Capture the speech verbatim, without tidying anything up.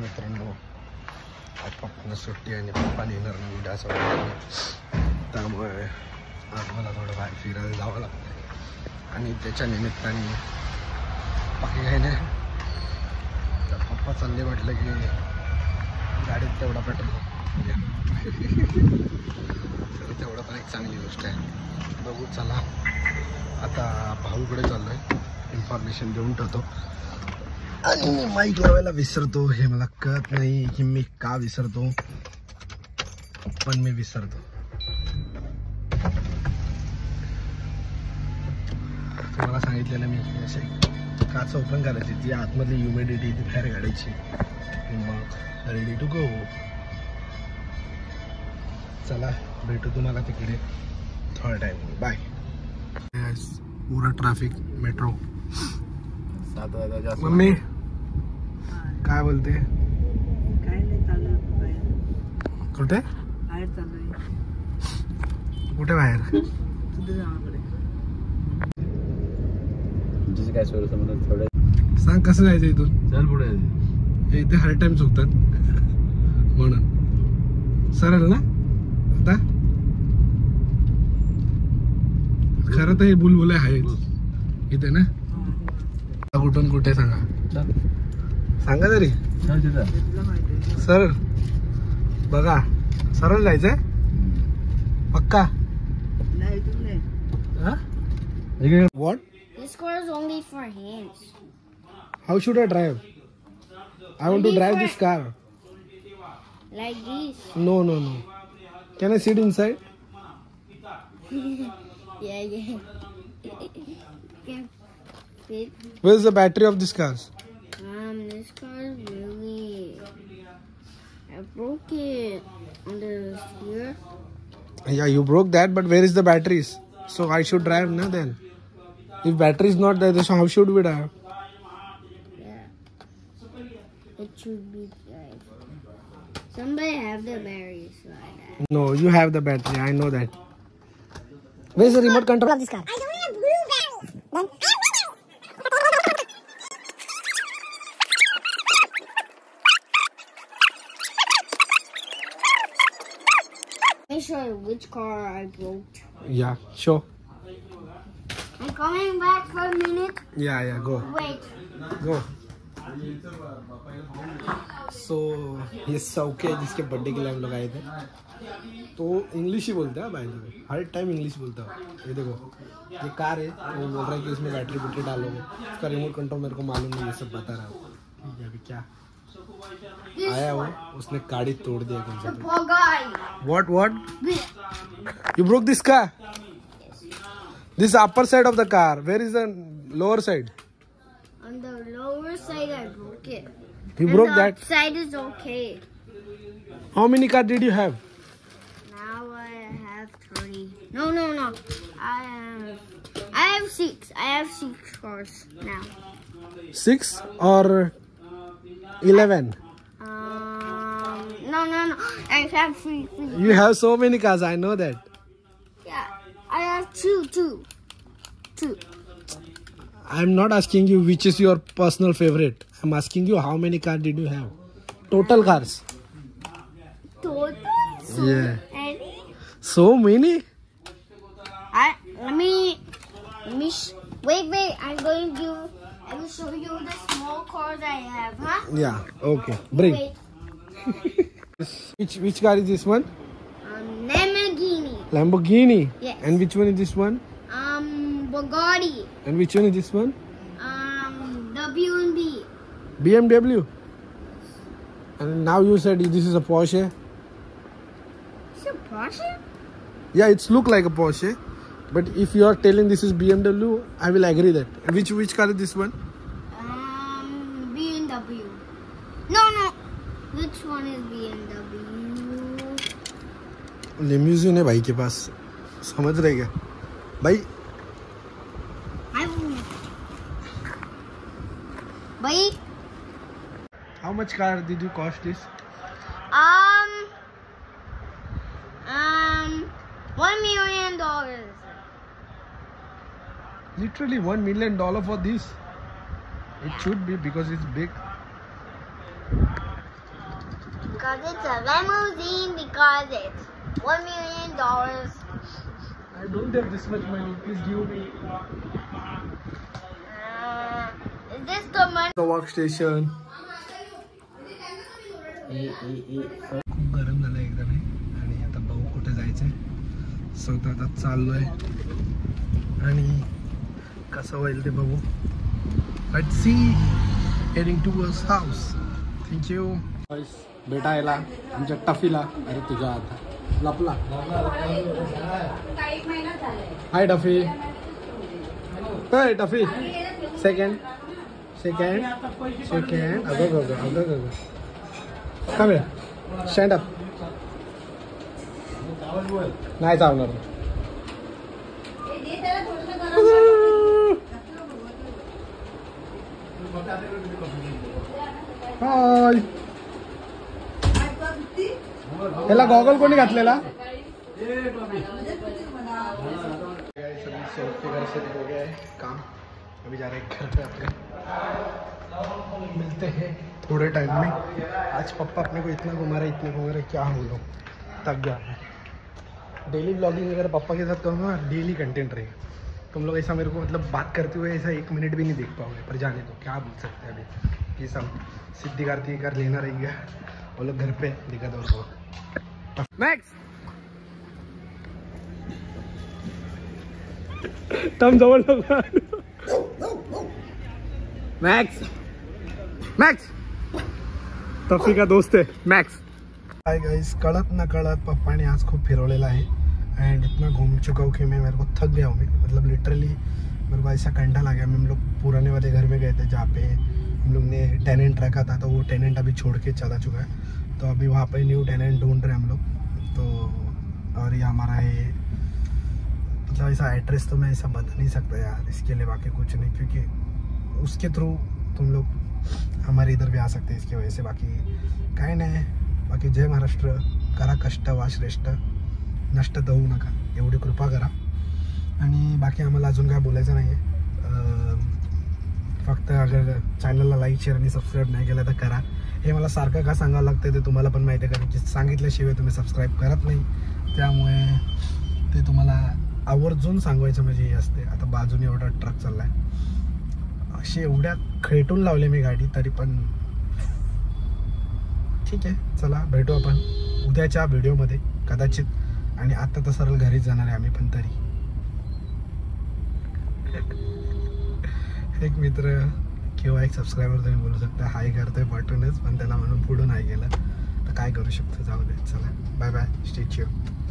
मित्रांनो, पप्पांना सुट्टी आणि पप्पा येणार नाही उद्या असं वाटतं, त्यामुळे आज मला थोडं बाहेर फिरायला जावं लागतं आणि त्याच्या निमित्ताने बाकी काही नाही. तर पप्पा चालले म्हटलं की गाडीत तेवढा पेट्रोल तर तेवढं पण एक चांगली गोष्ट आहे. बघू चला, आता भाऊकडे चाललो आहे, इन्फॉर्मेशन देऊन ठेवतो. आणि मी माईक लावायला विसरतो, हे मला कळत नाही की मी का विसरतो, पण मी विसरतो. तुम्हाला सांगितलेलं मी असे काच ओपन करायची, ती आतमधली ह्युमिडिटी ती बाहेर काढायची, मग रेडी टू गो. चला भेटू तुम्हाला तिकडे थोडा टाइम. बाय. पूरा ट्रॅफिक मेट्रो. मम्मी काय बोलते? काय नाही, चालू बाहेर. कुठे बाहेर चालू आहे. कुठे बाहेर? तुझ्या गावाकडे. तुझं काय सोय समजत थोडं सांग कसं जायचं इथून? चल पुढे. इथे हर टाइम चुकतात म्हणून सरळ ना. आता खरं तर हे बुलबुले आहेत इथे ना. कुठून कुठे सांगा, सांगा तरी. सरळ बघा, सरळ जायचंय पक्का. नाही इथून नाही. What? This car is only for hands. How should I drive? I want to drive this car. Like this. No, no, no. Can I sit inside? Yeah, yeah. Can fit. Where is the battery of this car? Um, this car is really. I broke it on the steer. Yeah, you broke that, but where is the batteries? So I should drive now then. If battery is not there, so how should we drive? Yeah. It should be like. Somebody have the batteries like that. No, you have the battery. I know that. Where is the remote control of this car? I don't have blue batteries. Then. Make sure which car I broke. Yeah, sure. I'm coming back for a minute. Yeah, yeah, go. Wait. Go. So ये सौके है जिसके birthday के लिए हम लोग आए थे, तो इंग्लिश ही बोलता है बाय द वे, हर टाइम इंग्लिश बोलता है. ये देखो, ये कार है, वो बोल रहा है कि इसमें बैटरी बैटरी डालोगे, उसका रिमोट कंट्रोल मेरे को मालूम नहीं, ये सब बता रहा हूँ. ठीक है, अभी क्या आया वो, उसने गाड़ी तोड़ दिया कौन सा. Poor guy. What what? You broke this car? This upper side of the car. Where is the lower side? On the lower side, I broke it. You and broke the that. side is okay. How many cars did you have? Now I have three. No, no, no. I have. I have six. I have six cars now. Six or eleven? Um. No, no, no. I have three. three. You have so many cars. I know that. Yeah. I have two, two, two. I'm not asking you which is your personal favorite. I'm asking you how many cars did you have? Total cars. Total. So Yeah. many. So many? I let me let me sh wait wait I'm going to I will show you the small cars I have, huh? Yeah. Okay. Bring. Wait. Which which car is this one? Um, Lamborghini. Lamborghini. Yes. And which one is this one? Um, Bugatti. And which one is this one? Um, W and B. B M W. And now you said this is a Porsche. It's a Porsche? Yeah, it's look like a Porsche. But if you are telling this is B M W, I will agree that. Which which car is this one? Um, B M W. No, no. Which one is B M W? लिम्यूजिन है भाई के पास, समझ रहे क्या भाई? I Wait. How much car did you cost this? Um. Um. One million dollars. Literally one million dollar for this. It should be because it's big. because it's a limousine because it's one million dollars. I don't have this much money. Please give me. Uh, is this the money? The work station. खूप गरम झालं एकदम हे. आणि आता भाऊ कुठे जायचंय सो आता चाललोय आणि कसं होईल ते बघू. Let's see. Heading towards house. Thank you. बेटा याला आमच्या टफीला. अरे तुझ्या आता लपला. Hi Tuffy. Hi Tuffy. Second second second. अगं गं अगं गं का मिळा. Stand up. नाही चालणार. हाय. त्याला गॉगल कोणी घातलेला. हो गया है काम. अभी जा रहे हैं घर पे अपने. मिलते हैं थोड़े टाइम में. आज पापा अपने को इतना घुमा रहे इतने घुमा रहे क्या हम लोग थक गया. डेली ब्लॉगिंग अगर पापा के साथ करूँगा डेली कंटेंट रहेगा. तुम लोग ऐसा मेरे को मतलब बात करते हुए ऐसा एक मिनट भी नहीं देख पाओगे. पर जाने दो क्या बोल सकते हैं अभी कि सब सिद्धि कार्तिक कर लेना रहेगा. वो लोग घर पे दिक्कत और नेक्स्ट टम जवळ मैक्स. मैक्स टफी का दोस्त है मैक्स. Hi guys. कळत ना कळत पप्पाने आज खूप फिरवलेला आहे एंड इतना घूम चुका हूँ कि मैं मेरे को थक गया हूँ. मैं मतलब लिटरली मेरे को ऐसा कंटा लग गया. हम लोग पुराने वाले घर में गए थे जहाँ पे हम लोग ने टेनेंट रखा था. तो वो टेनेंट अभी छोड़ के चला चुका है. तो अभी वहाँ पे न्यू टेनेंट ढूंढ रहे हैं हम लोग. तो और ये हमारा है मतलब ऐसा एड्रेस तो मैं ऐसा बता नहीं सकता यार इसके लिए. बाकी कुछ नहीं क्योंकि उसके थ्रू तुम लोग हमारे इधर भी आ सकते हैं इसकी वजह से. बाकी काय नाही. बाकी जय महाराष्ट्र. करा कष्ट वा श्रेष्ठ. नष्ट तर होऊ नका एवढी कृपा करा. आणि बाकी आम्हाला अजून काय बोलायचं नाही आहे. फक्त अगर चॅनलला लाईक शेअर आणि सबस्क्राईब नाही केलं तर करा. हे मला सारखं का सांगावं लागतं ते तुम्हाला पण माहिती आहे कारण की सांगितल्याशिवाय तुम्ही सबस्क्राईब करत नाही. त्यामुळे ते तुम्हाला आवर्जून सांगवायचं म्हणजे हे असते. आता बाजूने एवढा ट्रक चालला आहे. अशी एवढ्या खेटून लावले मी गाडी तरी पण ठीक आहे. चला भेटू आपण उद्याच्या व्हिडिओमध्ये कदाचित. आणि आता तर सरळ घरीच जाणार आहे आम्ही पण. तरी एक मित्र किंवा एक सबस्क्रायबर तुम्ही बोलू शकता हाय करतोय पाठवूनच पण त्याला म्हणून पुढून नाही गेलं तर काय करू शकतो. जाऊ दे. चला बाय बाय. Stay tuned.